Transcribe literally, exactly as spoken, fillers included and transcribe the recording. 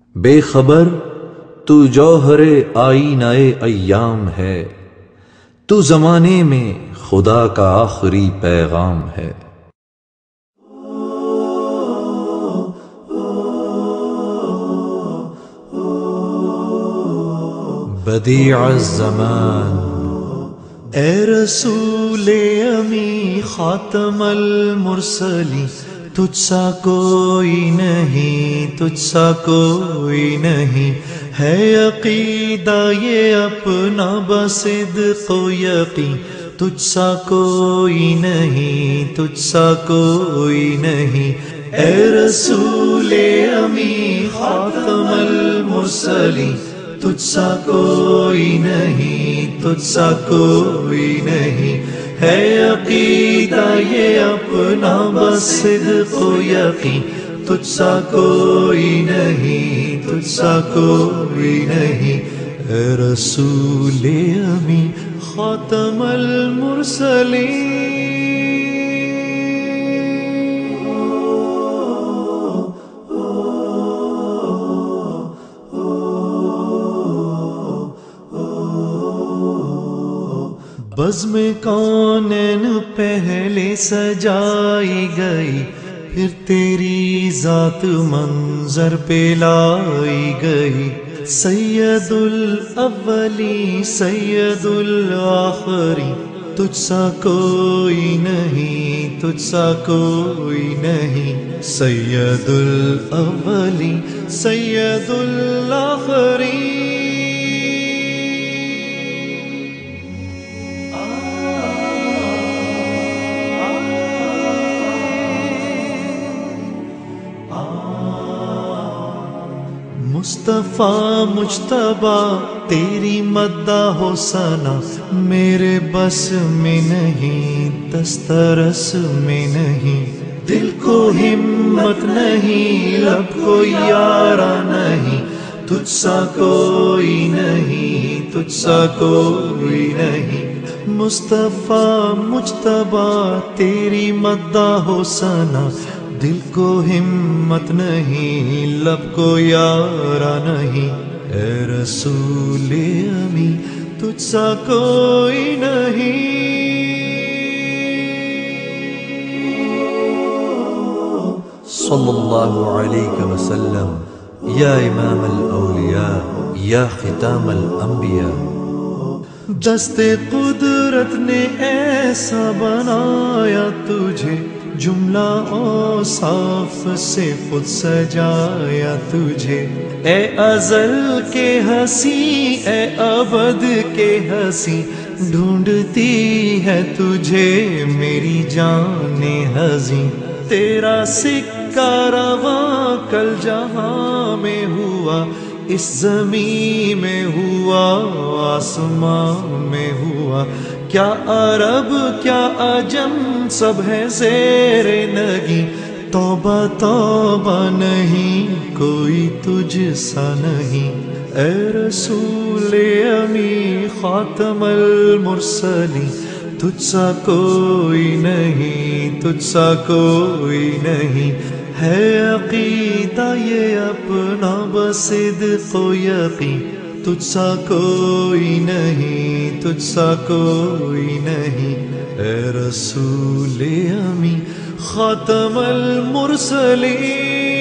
بے خبر تو جوہر آئینہ ایام ہے، تو زمانے میں خدا کا آخری پیغام ہے۔ بدیع الزمان اے رسول امی خاتم المرسلین، تجھ سا کوئی نہیں، تجھ سا کوئی نہیں، ہے عقیدہ یہ اپنا بصدق و یقین، تجھ سا کوئی نہیں، تجھ سا کوئی نہیں، اے رسول امی خاتم المرسلین، تجھ سا کوئی نہیں، تجھ سا کوئی نہیں، ہے عقیدہ یہ اپنا بصدق و یقین، تجھ سا کوئی نہیں، تجھ سا کوئی نہیں، اے رسول امی خاتم المرسلین۔ بزم کونین پہلے سجائی گئی، پھر تیری ذات منظر پہ لائی گئی، سید الاولی سید الآخری، تجھ سا کوئی نہیں، تجھ سا کوئی نہیں، سید الاولی سید الآخری۔ مصطفیٰ مجتبیٰ تیری مدح و ثنا میرے بس میں نہیں، دسترس میں نہیں، دل کو ہمت نہیں، لب کو یارہ نہیں، تجھ سا کوئی نہیں، تجھ سا کوئی نہیں، مصطفیٰ مجتبیٰ تیری مدح و ثنا دل کو ہمت نہیں، لب کو یارہ نہیں، اے رسول امی تجھ سا کوئی نہیں۔ صلی اللہ علیہ وسلم یا امام الاولیاء یا ختام الانبیاء۔ دست قدرت نے ایسا بنایا تجھے، جملہ اوصاف سے خود سجایا تجھے، اے ازل کے ہنسی اے ابد کے ہنسی، ڈھونڈتی ہے تجھے میری جان ہزیں، تیرا سکہ رواں کل جہاں میں ہوا، اس زمین میں ہوا، آسمان میں ہوا، کیا عرب کیا عجم سب ہے زیر نگی، توبہ توبہ نہیں کوئی تجھ سا نہیں، اے رسول امی خاتم المرسلین، تجھ سا کوئی نہیں، تجھ سا کوئی نہیں، ہے عقیدہ یہ اپنا بصدق و یقین، تجھ سا کوئی نہیں، تجھ سا کوئی نہیں، اے رسول امی خاتم المرسلین۔